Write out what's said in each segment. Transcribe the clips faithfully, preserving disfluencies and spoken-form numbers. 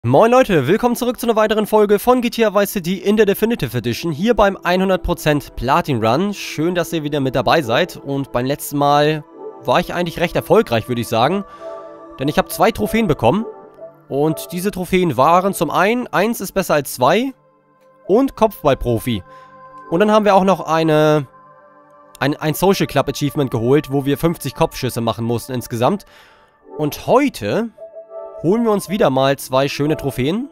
Moin Leute, willkommen zurück zu einer weiteren Folge von G T A Vice City in der Definitive Edition, hier beim hundert Prozent Platin Run. Schön, dass ihr wieder mit dabei seid, und beim letzten Mal war ich eigentlich recht erfolgreich, würde ich sagen. Denn ich habe zwei Trophäen bekommen, und diese Trophäen waren zum einen, eins ist besser als zwei und Kopfballprofi. Und dann haben wir auch noch eine, ein, ein Social Club Achievement geholt, wo wir fünfzig Kopfschüsse machen mussten insgesamt. Und heute holen wir uns wieder mal zwei schöne Trophäen.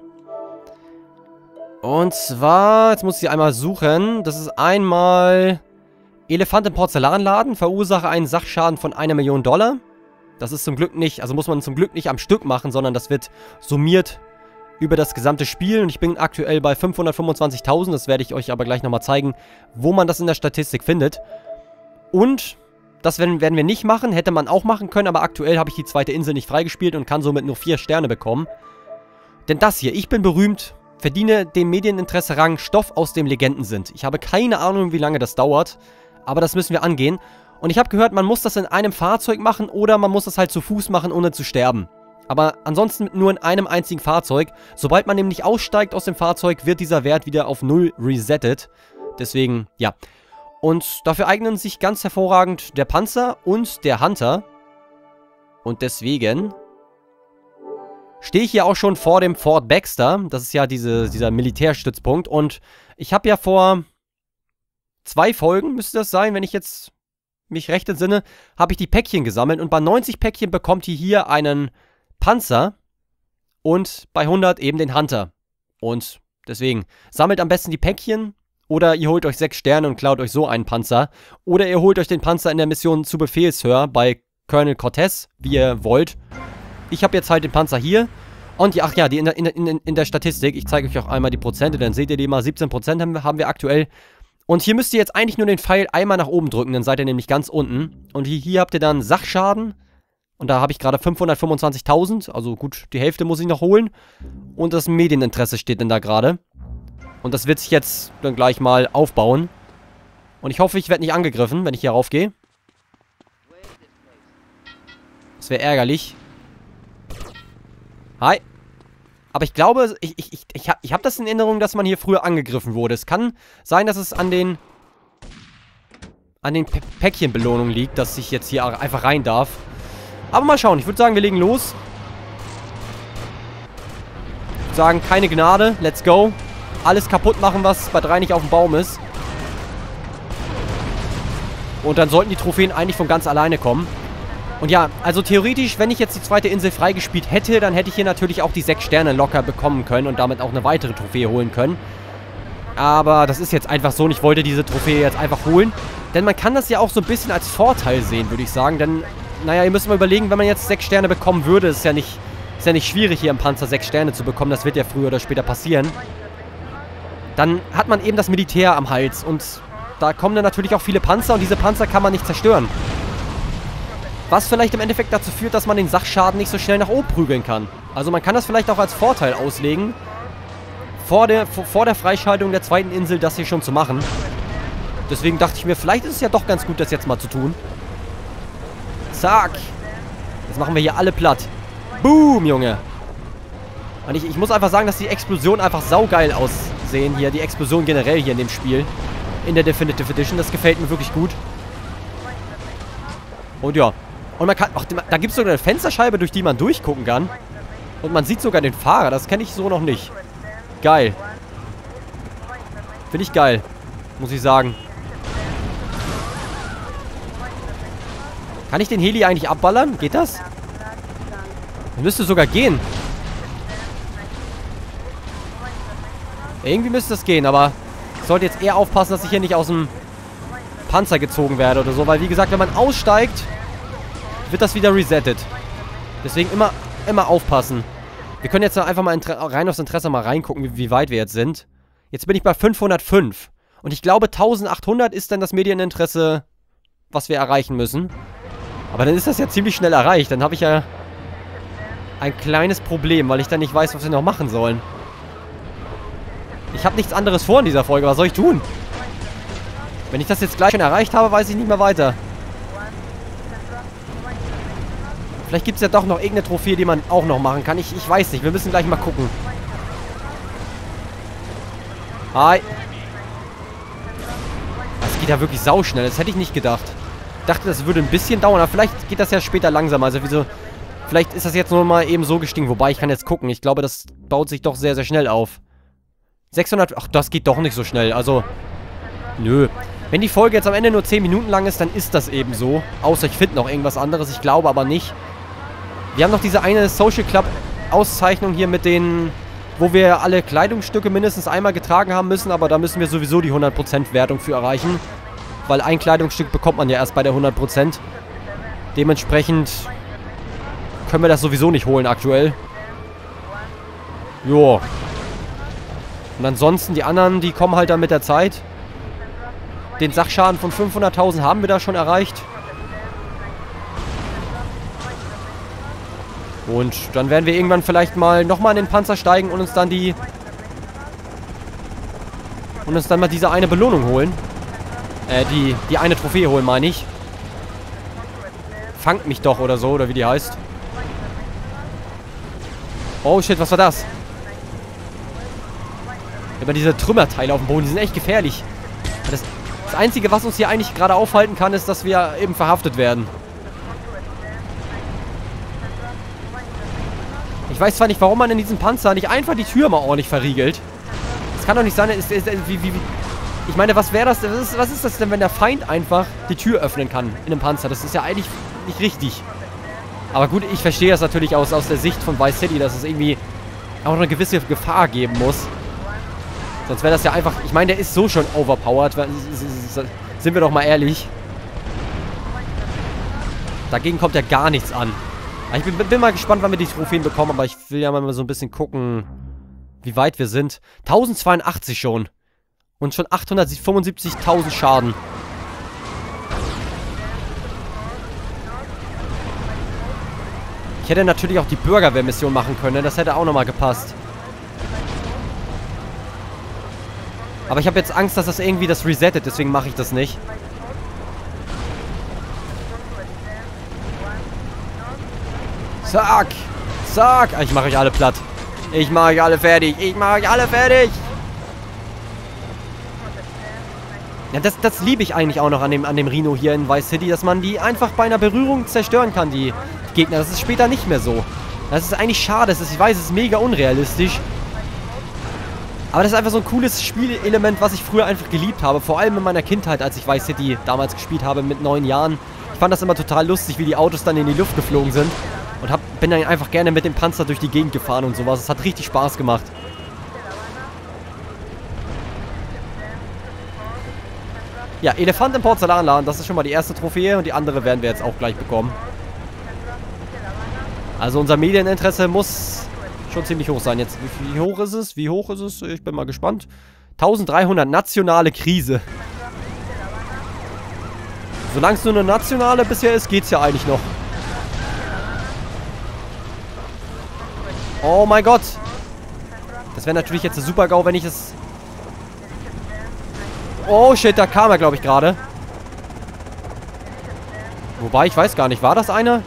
Und zwar, jetzt muss ich sie einmal suchen. Das ist einmal Elefant im Porzellanladen, verursache einen Sachschaden von einer Million Dollar. Das ist zum Glück nicht, also muss man zum Glück nicht am Stück machen, sondern das wird summiert über das gesamte Spiel. Und ich bin aktuell bei fünfhundertfünfundzwanzigtausend. Das werde ich euch aber gleich nochmal zeigen, wo man das in der Statistik findet. Und das werden, werden wir nicht machen, hätte man auch machen können, aber aktuell habe ich die zweite Insel nicht freigespielt und kann somit nur vier Sterne bekommen. Denn das hier, ich bin berühmt, verdiene dem Medieninteresse Rang Stoff, aus dem Legenden sind. Ich habe keine Ahnung, wie lange das dauert, aber das müssen wir angehen. Und ich habe gehört, man muss das in einem Fahrzeug machen oder man muss das halt zu Fuß machen, ohne zu sterben. Aber ansonsten nur in einem einzigen Fahrzeug. Sobald man nämlich aussteigt aus dem Fahrzeug, wird dieser Wert wieder auf null resettet. Deswegen, ja. Und dafür eignen sich ganz hervorragend der Panzer und der Hunter. Und deswegen stehe ich hier auch schon vor dem Fort Baxter. Das ist ja diese, dieser Militärstützpunkt. Und ich habe ja vor zwei Folgen, müsste das sein, wenn ich jetzt mich recht entsinne, habe ich die Päckchen gesammelt. Und bei neunzig Päckchen bekommt ihr hier einen Panzer und bei hundert eben den Hunter. Und deswegen, sammelt am besten die Päckchen. Oder ihr holt euch sechs Sterne und klaut euch so einen Panzer. Oder ihr holt euch den Panzer in der Mission zu Befehlshör bei Colonel Cortez, wie ihr wollt. Ich habe jetzt halt den Panzer hier. Und ja, ach ja, die in, der, in, in, in der Statistik, ich zeige euch auch einmal die Prozente, dann seht ihr die mal, siebzehn Prozent haben wir, haben wir aktuell. Und hier müsst ihr jetzt eigentlich nur den Pfeil einmal nach oben drücken, dann seid ihr nämlich ganz unten. Und hier, hier habt ihr dann Sachschaden. Und da habe ich gerade fünfhundertfünfundzwanzigtausend, also gut, die Hälfte muss ich noch holen. Und das Medieninteresse steht denn da gerade. Und das wird sich jetzt dann gleich mal aufbauen. Und ich hoffe, ich werde nicht angegriffen, wenn ich hier raufgehe. Das wäre ärgerlich. Hi. Aber ich glaube, ich, ich, ich, ich habe ich hab das in Erinnerung, dass man hier früher angegriffen wurde. Es kann sein, dass es an den an den Päckchenbelohnungen liegt, dass ich jetzt hier einfach rein darf. Aber mal schauen. Ich würde sagen, wir legen los. Ich würde sagen, keine Gnade. Let's go. Alles kaputt machen, was bei drei nicht auf dem Baum ist. Und dann sollten die Trophäen eigentlich von ganz alleine kommen. Und ja, also theoretisch, wenn ich jetzt die zweite Insel freigespielt hätte, dann hätte ich hier natürlich auch die sechs Sterne locker bekommen können und damit auch eine weitere Trophäe holen können. Aber das ist jetzt einfach so und ich wollte diese Trophäe jetzt einfach holen. Denn man kann das ja auch so ein bisschen als Vorteil sehen, würde ich sagen. Denn, naja, ihr müsst mal überlegen, wenn man jetzt sechs Sterne bekommen würde, ist ja nicht, ist ja nicht schwierig, hier im Panzer sechs Sterne zu bekommen. Das wird ja früher oder später passieren. Dann hat man eben das Militär am Hals und da kommen dann natürlich auch viele Panzer und diese Panzer kann man nicht zerstören. Was vielleicht im Endeffekt dazu führt, dass man den Sachschaden nicht so schnell nach oben prügeln kann. Also man kann das vielleicht auch als Vorteil auslegen, vor der, vor der Freischaltung der zweiten Insel das hier schon zu machen. Deswegen dachte ich mir, vielleicht ist es ja doch ganz gut, das jetzt mal zu tun. Zack. Jetzt machen wir hier alle platt. Boom, Junge. Und ich, ich muss einfach sagen, dass die Explosionen einfach saugeil aussehen hier. Die Explosion generell hier in dem Spiel. In der Definitive Edition. Das gefällt mir wirklich gut. Und ja. Und man kann... Ach, da gibt es sogar eine Fensterscheibe, durch die man durchgucken kann. Und man sieht sogar den Fahrer. Das kenne ich so noch nicht. Geil. Finde ich geil. Muss ich sagen. Kann ich den Heli eigentlich abballern? Geht das? Das müsste sogar gehen. Irgendwie müsste das gehen, aber ich sollte jetzt eher aufpassen, dass ich hier nicht aus dem Panzer gezogen werde oder so. Weil, wie gesagt, wenn man aussteigt, wird das wieder resettet. Deswegen immer, immer aufpassen. Wir können jetzt einfach mal rein aus Interesse mal reingucken, wie, wie weit wir jetzt sind. Jetzt bin ich bei fünfhundertfünf. Und ich glaube, eintausendachthundert ist dann das Medieninteresse, was wir erreichen müssen. Aber dann ist das ja ziemlich schnell erreicht. Dann habe ich ja ein kleines Problem, weil ich dann nicht weiß, was wir noch machen sollen. Ich habe nichts anderes vor in dieser Folge. Was soll ich tun? Wenn ich das jetzt gleich schon erreicht habe, weiß ich nicht mehr weiter. Vielleicht gibt es ja doch noch irgendeine Trophäe, die man auch noch machen kann. Ich, ich weiß nicht. Wir müssen gleich mal gucken. Hi. Das geht ja wirklich sauschnell. Das hätte ich nicht gedacht. Ich dachte, das würde ein bisschen dauern. Aber vielleicht geht das ja später langsamer. Also wieso... Vielleicht ist das jetzt nur mal eben so gestiegen. Wobei, ich kann jetzt gucken. Ich glaube, das baut sich doch sehr, sehr schnell auf. sechshundert... Ach, das geht doch nicht so schnell. Also... Nö. Wenn die Folge jetzt am Ende nur zehn Minuten lang ist, dann ist das eben so. Außer ich finde noch irgendwas anderes. Ich glaube aber nicht. Wir haben noch diese eine Social Club Auszeichnung hier mit den... Wo wir alle Kleidungsstücke mindestens einmal getragen haben müssen. Aber da müssen wir sowieso die hundert Prozent Wertung für erreichen. Weil ein Kleidungsstück bekommt man ja erst bei der hundert Prozent. Dementsprechend... können wir das sowieso nicht holen aktuell. Jo. Und ansonsten die anderen, die kommen halt dann mit der Zeit. Den Sachschaden von fünfhunderttausend haben wir da schon erreicht. Und dann werden wir irgendwann vielleicht mal nochmal in den Panzer steigen und uns dann die... Und uns dann mal diese eine Belohnung holen. Äh, die, die eine Trophäe holen, meine ich. Fangt mich doch oder so, oder wie die heißt. Oh shit, was war das? Immer diese Trümmerteile auf dem Boden, die sind echt gefährlich. Das, das Einzige, was uns hier eigentlich gerade aufhalten kann, ist, dass wir eben verhaftet werden. Ich weiß zwar nicht, warum man in diesem Panzer nicht einfach die Tür mal ordentlich verriegelt. Das kann doch nicht sein, ist, ist, wie, wie, wie, ich meine, was wäre das, was ist, was ist das denn, wenn der Feind einfach die Tür öffnen kann in einem Panzer? Das ist ja eigentlich nicht richtig. Aber gut, ich verstehe das natürlich aus, aus der Sicht von Vice City, dass es irgendwie auch eine gewisse Gefahr geben muss. Sonst wäre das ja einfach... Ich meine, der ist so schon overpowered. Sind wir doch mal ehrlich. Dagegen kommt ja gar nichts an. Ich bin, bin mal gespannt, wann wir die Trophäen bekommen, aber ich will ja mal so ein bisschen gucken, wie weit wir sind. tausendzweiundachtzig schon. Und schon achthundertfünfundsiebzigtausend Schaden. Ich hätte natürlich auch die Bürgerwehr-Mission machen können. Das hätte auch nochmal gepasst. Aber ich habe jetzt Angst, dass das irgendwie das resettet. Deswegen mache ich das nicht. Zack! Zack! Ich mache euch alle platt. Ich mache euch alle fertig. Ich mache euch alle fertig. Ja, das, das liebe ich eigentlich auch noch an dem, an dem Rhino hier in Vice City, dass man die einfach bei einer Berührung zerstören kann, die Gegner. Das ist später nicht mehr so. Das ist eigentlich schade. Das ist, ich weiß, es ist mega unrealistisch. Aber das ist einfach so ein cooles Spielelement, was ich früher einfach geliebt habe. Vor allem in meiner Kindheit, als ich Vice City damals gespielt habe mit neun Jahren. Ich fand das immer total lustig, wie die Autos dann in die Luft geflogen sind. Und hab, bin dann einfach gerne mit dem Panzer durch die Gegend gefahren und sowas. Es hat richtig Spaß gemacht. Ja, Elefant im Porzellanladen, das ist schon mal die erste Trophäe und die andere werden wir jetzt auch gleich bekommen. Also unser Medieninteresse muss schon ziemlich hoch sein. Jetzt, wie hoch ist es? Wie hoch ist es? Ich bin mal gespannt. dreizehnhundert, nationale Krise. Solange es nur eine nationale bisher ist, geht's ja eigentlich noch. Oh mein Gott. Das wäre natürlich jetzt ein Super-GAU, wenn ich es... Oh shit, da kam er, glaube ich, gerade. Wobei, ich weiß gar nicht. War das einer?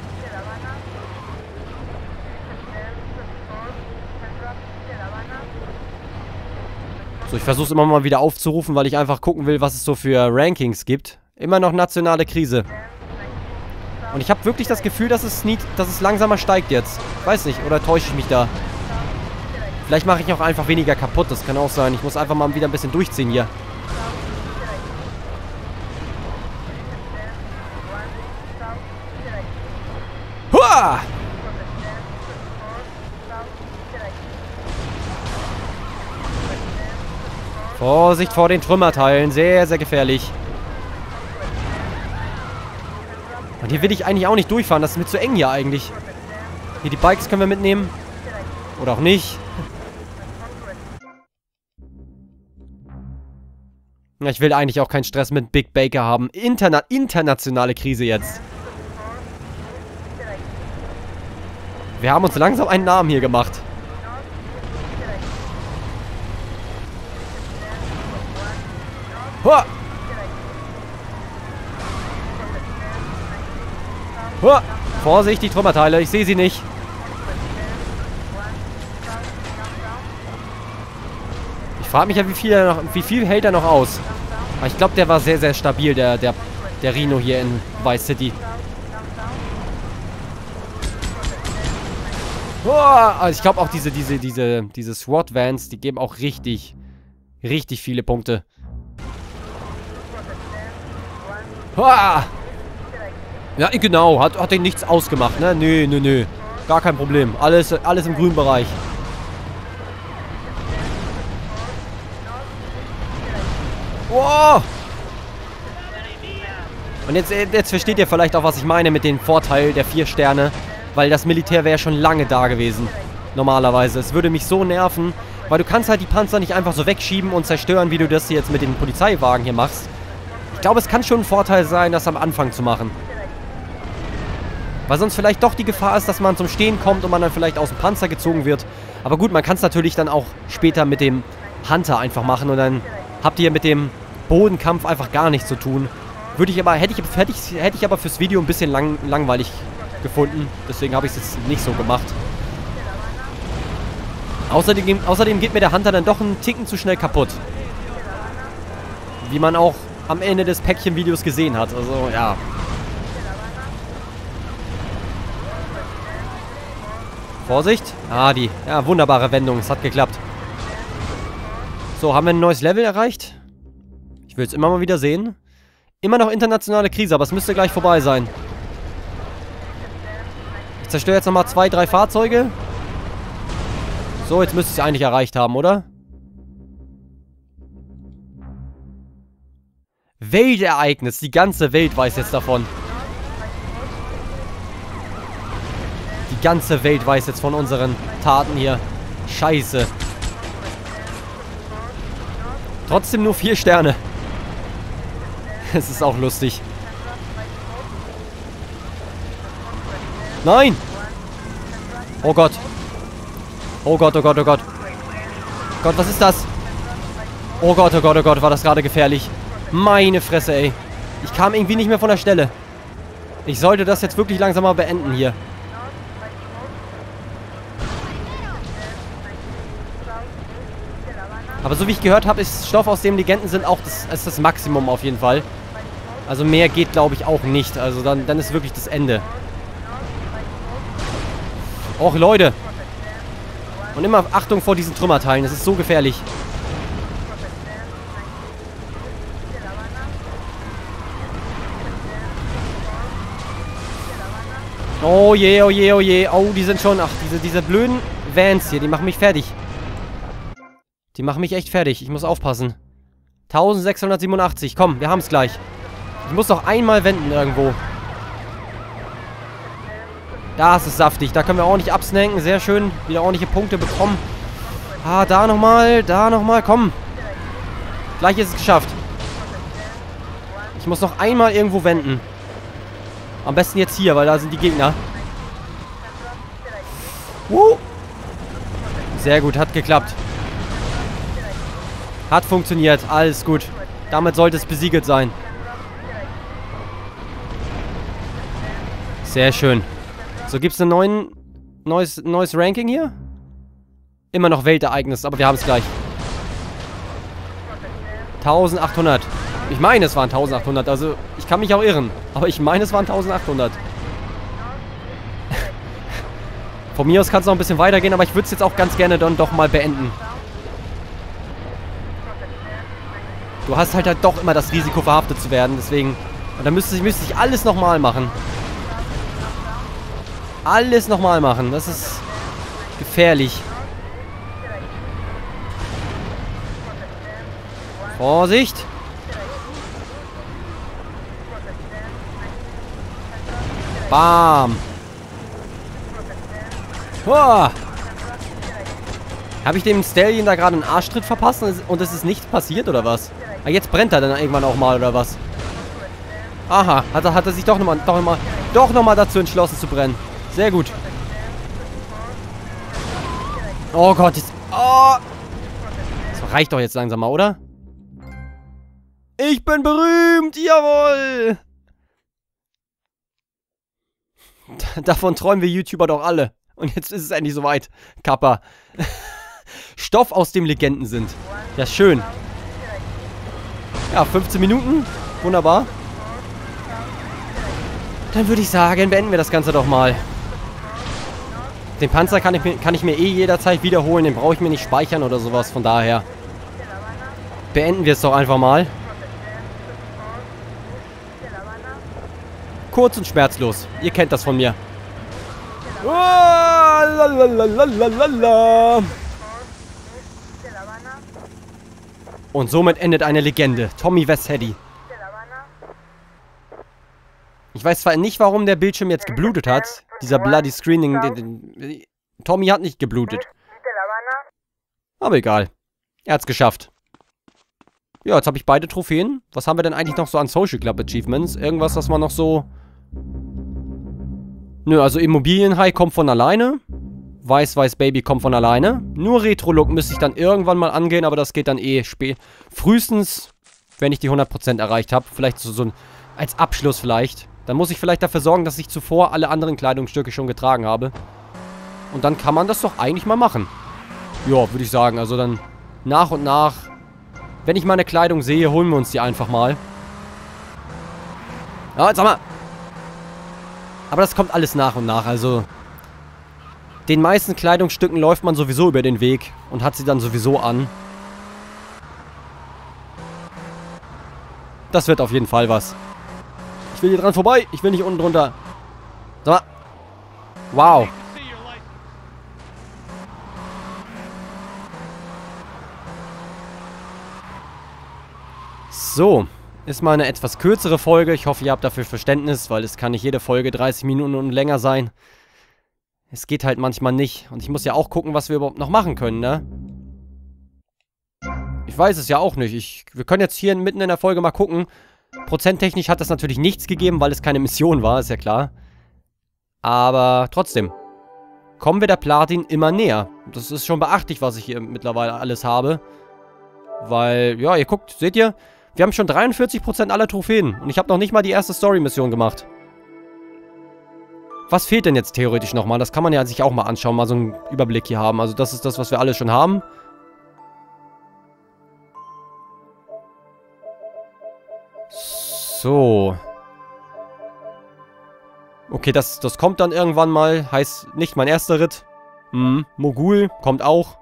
So, ich versuche es immer mal wieder aufzurufen, weil ich einfach gucken will, was es so für Rankings gibt. Immer noch nationale Krise. Und ich habe wirklich das Gefühl, dass es, nie, dass es langsamer steigt jetzt. Ich weiß nicht, oder täusche ich mich da? Vielleicht mache ich auch einfach weniger kaputt. Das kann auch sein. Ich muss einfach mal wieder ein bisschen durchziehen hier. Hua! Vorsicht vor den Trümmerteilen. Sehr, sehr gefährlich. Und hier will ich eigentlich auch nicht durchfahren. Das ist mir zu eng hier eigentlich. Hier, die Bikes können wir mitnehmen. Oder auch nicht. Ich will eigentlich auch keinen Stress mit Big Baker haben. Interna internationale Krise jetzt. Wir haben uns langsam einen Namen hier gemacht. Hua! Hua! Vorsicht, die Trümmerteile. Ich sehe sie nicht. Ich frage mich ja, wie viel, er noch, wie viel hält er noch aus. Aber ich glaube, der war sehr, sehr stabil, der, der, der Rhino hier in Vice City. Oh, also ich glaube auch diese, diese, diese, diese SWAT-Vans, die geben auch richtig, richtig viele Punkte. Oh. Ja, genau. Hat, hat den nichts ausgemacht, ne? Nö, nö, nö. Gar kein Problem. Alles, alles im grünen Bereich. Wow. Und jetzt, jetzt versteht ihr vielleicht auch, was ich meine mit dem Vorteil der vier Sterne. Weil das Militär wäre schon lange da gewesen. Normalerweise. Es würde mich so nerven. Weil du kannst halt die Panzer nicht einfach so wegschieben und zerstören, wie du das jetzt mit den Polizeiwagen hier machst. Ich glaube, es kann schon ein Vorteil sein, das am Anfang zu machen. Weil sonst vielleicht doch die Gefahr ist, dass man zum Stehen kommt und man dann vielleicht aus dem Panzer gezogen wird. Aber gut, man kann es natürlich dann auch später mit dem Hunter einfach machen. Und dann habt ihr mit dem Bodenkampf einfach gar nichts zu tun. Würde ich aber, hätte ich, hätte ich, hätte ich aber fürs Video ein bisschen lang, langweilig gefunden. Deswegen habe ich es jetzt nicht so gemacht. Außerdem, außerdem geht mir der Hunter dann doch einen Ticken zu schnell kaputt. Wie man auch am Ende des Päckchen-Videos gesehen hat. Also, ja. Vorsicht. Ah, die. Ja, wunderbare Wendung. Es hat geklappt. So, haben wir ein neues Level erreicht? Ich will es immer mal wieder sehen. Immer noch internationale Krise, aber es müsste gleich vorbei sein. Ich zerstöre jetzt nochmal zwei, drei Fahrzeuge. So, jetzt müsste ich es eigentlich erreicht haben, oder? Weltereignis. Die ganze Welt weiß jetzt davon. Die ganze Welt weiß jetzt von unseren Taten hier. Scheiße. Trotzdem nur vier Sterne. Es ist auch lustig. Nein! Oh Gott. Oh Gott, oh Gott, oh Gott. Gott, was ist das? Oh Gott, oh Gott, oh Gott, war das gerade gefährlich. Meine Fresse, ey. Ich kam irgendwie nicht mehr von der Stelle. Ich sollte das jetzt wirklich langsam mal beenden hier. Aber so wie ich gehört habe, ist Stoff, aus dem Legenden sind, auch das, ist das Maximum auf jeden Fall. Also mehr geht, glaube ich, auch nicht. Also dann, dann ist wirklich das Ende. Och, Leute. Und immer Achtung vor diesen Trümmerteilen. Das ist so gefährlich. Oh je, oh je, oh je. Oh, die sind schon... Ach, diese, diese blöden Vans hier, die machen mich fertig. Die machen mich echt fertig. Ich muss aufpassen. eintausendsechshundertsiebenundachtzig. Komm, wir haben es gleich. Ich muss noch einmal wenden irgendwo. Das ist saftig. Da können wir ordentlich absnanken. Sehr schön. Wieder ordentliche Punkte bekommen. Ah, da nochmal. Da nochmal. Komm. Gleich ist es geschafft. Ich muss noch einmal irgendwo wenden. Am besten jetzt hier, weil da sind die Gegner. Uh. Sehr gut. Hat geklappt. Hat funktioniert. Alles gut. Damit sollte es besiegelt sein. Sehr schön. So, gibt es ein neuen, neues, neues Ranking hier? Immer noch Weltereignis, aber wir haben es gleich. eintausendachthundert. Ich meine, es waren eintausendachthundert. Also, ich kann mich auch irren. Aber ich meine, es waren eintausendachthundert. Von mir aus kann es noch ein bisschen weitergehen, aber ich würde es jetzt auch ganz gerne dann doch mal beenden. Du hast halt, halt doch immer das Risiko, verhaftet zu werden. Deswegen. Und dann müsste ich, müsste ich alles nochmal machen. Alles nochmal machen. Das ist gefährlich. Vorsicht. Bam. Huh. Habe ich dem Stallion da gerade einen Arschtritt verpasst und es ist nichts passiert, oder was? Ah, jetzt brennt er dann irgendwann auch mal, oder was? Aha, hat er, hat er sich doch nochmal doch noch doch noch mal dazu entschlossen zu brennen. Sehr gut. Oh Gott, jetzt... Oh. Das reicht doch jetzt langsam mal, oder? Ich bin berühmt, jawohl! Davon träumen wir YouTuber doch alle. Und jetzt ist es endlich soweit. Kappa. Stoff, aus dem Legenden sind. Ja, schön. Ja, fünfzehn Minuten. Wunderbar. Dann würde ich sagen, beenden wir das Ganze doch mal. Den Panzer kann ich, mir, kann ich mir eh jederzeit wiederholen. Den brauche ich mir nicht speichern oder sowas. Von daher beenden wir es doch einfach mal. Kurz und schmerzlos. Ihr kennt das von mir. Oh, lalalala. Und somit endet eine Legende. Tommy Vercetti. Ich weiß zwar nicht, warum der Bildschirm jetzt geblutet hat. Dieser Bloody Screening. Den, den, Tommy hat nicht geblutet. Aber egal. Er hat's geschafft. Ja, jetzt habe ich beide Trophäen. Was haben wir denn eigentlich noch so an Social Club Achievements? Irgendwas, was man noch so... Nö, also Immobilienhai kommt von alleine. Weiß, Weiß Baby kommt von alleine. Nur Retro-Look müsste ich dann irgendwann mal angehen, aber das geht dann eh spät. Frühestens, wenn ich die hundert Prozent erreicht habe. Vielleicht so, so ein... Als Abschluss vielleicht. Dann muss ich vielleicht dafür sorgen, dass ich zuvor alle anderen Kleidungsstücke schon getragen habe. Und dann kann man das doch eigentlich mal machen. Ja, würde ich sagen. Also dann nach und nach... Wenn ich meine Kleidung sehe, holen wir uns die einfach mal. Ja, jetzt sag mal. Aber das kommt alles nach und nach. Also den meisten Kleidungsstücken läuft man sowieso über den Weg und hat sie dann sowieso an. Das wird auf jeden Fall was. Ich will hier dran vorbei. Ich will nicht unten drunter. Sag mal. Wow. So, ist mal eine etwas kürzere Folge. Ich hoffe, ihr habt dafür Verständnis, weil es kann nicht jede Folge dreißig Minuten und länger sein. Es geht halt manchmal nicht. Und ich muss ja auch gucken, was wir überhaupt noch machen können, ne? Ich weiß es ja auch nicht. Ich, wir können jetzt hier mitten in der Folge mal gucken. Prozenttechnisch hat das natürlich nichts gegeben, weil es keine Mission war, ist ja klar. Aber trotzdem. Kommen wir der Platin immer näher. Das ist schon beachtlich, was ich hier mittlerweile alles habe. Weil, ja, ihr guckt, seht ihr? Wir haben schon dreiundvierzig Prozent aller Trophäen. Und ich habe noch nicht mal die erste Story-Mission gemacht. Was fehlt denn jetzt theoretisch nochmal? Das kann man ja sich auch mal anschauen, mal so einen Überblick hier haben. Also das ist das, was wir alles schon haben. So. Okay, das, das kommt dann irgendwann mal. Heißt nicht mein erster Ritt. Hm, Mogul kommt auch.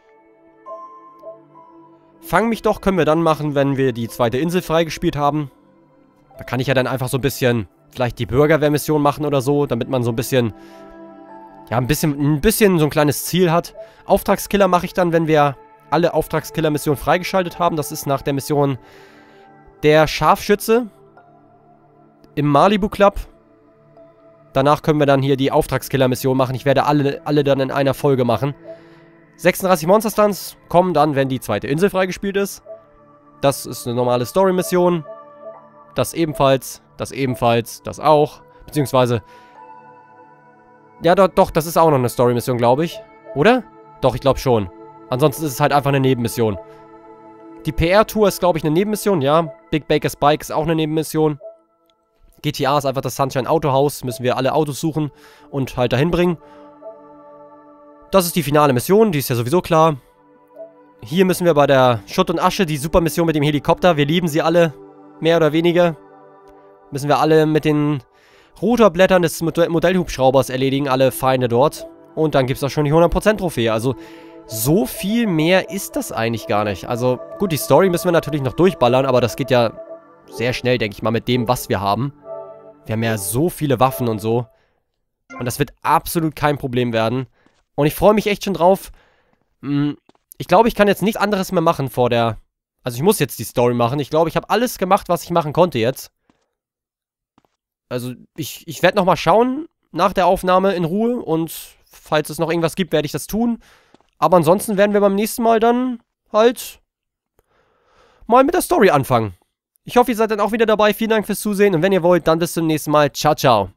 Fang mich doch können wir dann machen, wenn wir die zweite Insel freigespielt haben. Da kann ich ja dann einfach so ein bisschen, vielleicht die Bürgerwehr-Mission machen oder so, damit man so ein bisschen, ja, ein bisschen, ein bisschen so ein kleines Ziel hat. Auftragskiller mache ich dann, wenn wir alle Auftragskiller-Missionen freigeschaltet haben. Das ist nach der Mission der Scharfschütze im Malibu Club. Danach können wir dann hier die Auftragskiller-Mission machen. Ich werde alle, alle dann in einer Folge machen. sechsunddreißig Monster Stunts kommen dann, wenn die zweite Insel freigespielt ist. Das ist eine normale Story-Mission. Das ebenfalls, das ebenfalls, das auch. Beziehungsweise... Ja, doch, doch das ist auch noch eine Story-Mission, glaube ich. Oder? Doch, ich glaube schon. Ansonsten ist es halt einfach eine Nebenmission. Die P R-Tour ist, glaube ich, eine Nebenmission, ja. Big Baker's Bike ist auch eine Nebenmission. G T A ist einfach das Sunshine Autohaus. Müssen wir alle Autos suchen und halt dahin bringen. Das ist die finale Mission, die ist ja sowieso klar. Hier müssen wir bei der Schutt und Asche, die super Mission mit dem Helikopter, wir lieben sie alle, mehr oder weniger. Müssen wir alle mit den Rotorblättern des Modellhubschraubers erledigen, alle Feinde dort. Und dann gibt es auch schon die hundert Prozent Trophäe, also so viel mehr ist das eigentlich gar nicht. Also gut, die Story müssen wir natürlich noch durchballern, aber das geht ja sehr schnell, denke ich mal, mit dem, was wir haben. Wir haben ja so viele Waffen und so. Und das wird absolut kein Problem werden. Und ich freue mich echt schon drauf. Ich glaube, ich kann jetzt nichts anderes mehr machen vor der... Also ich muss jetzt die Story machen. Ich glaube, ich habe alles gemacht, was ich machen konnte jetzt. Also ich, ich werde nochmal schauen nach der Aufnahme in Ruhe. Und falls es noch irgendwas gibt, werde ich das tun. Aber ansonsten werden wir beim nächsten Mal dann halt mal mit der Story anfangen. Ich hoffe, ihr seid dann auch wieder dabei. Vielen Dank fürs Zusehen. Und wenn ihr wollt, dann bis zum nächsten Mal. Ciao, ciao.